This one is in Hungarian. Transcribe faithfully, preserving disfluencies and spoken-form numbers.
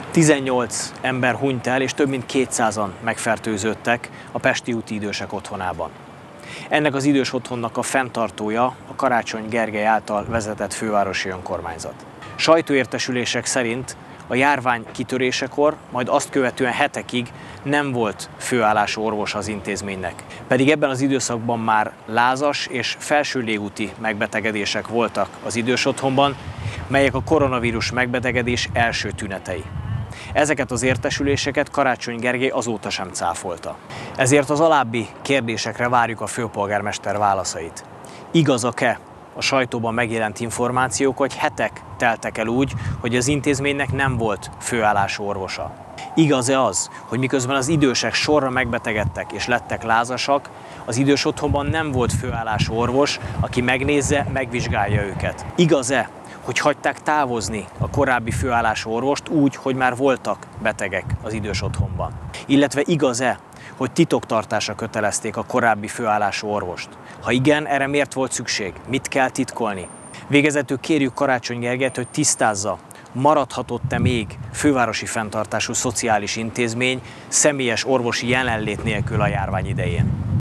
tizennyolc ember hunyt el, és több mint kétszázan megfertőződtek a Pesti úti idősek otthonában. Ennek az idős otthonnak a fenntartója a Karácsony Gergely által vezetett fővárosi önkormányzat. Sajtóértesülések szerint a járvány kitörésekor, majd azt követően hetekig nem volt főállású orvos az intézménynek. Pedig ebben az időszakban már lázas és felső légúti megbetegedések voltak az idős otthonban, melyek a koronavírus megbetegedés első tünetei. Ezeket az értesüléseket Karácsony Gergely azóta sem cáfolta. Ezért az alábbi kérdésekre várjuk a főpolgármester válaszait. Igazak-e a sajtóban megjelent információk, hogy hetek teltek el úgy, hogy az intézménynek nem volt főállású orvosa? Igaz-e az, hogy miközben az idősek sorra megbetegedtek és lettek lázasak, az idős otthonban nem volt főállású orvos, aki megnézze, megvizsgálja őket? Igaz-e, hogy hagyták távozni a korábbi főállású orvost úgy, hogy már voltak betegek az idős otthonban? Illetve igaz-e, hogy titoktartásra kötelezték a korábbi főállású orvost? Ha igen, erre miért volt szükség? Mit kell titkolni? Végezetül kérjük Karácsony Gergelyt, hogy tisztázza, maradhatott-e még fővárosi fenntartású szociális intézmény személyes orvosi jelenlét nélkül a járvány idején?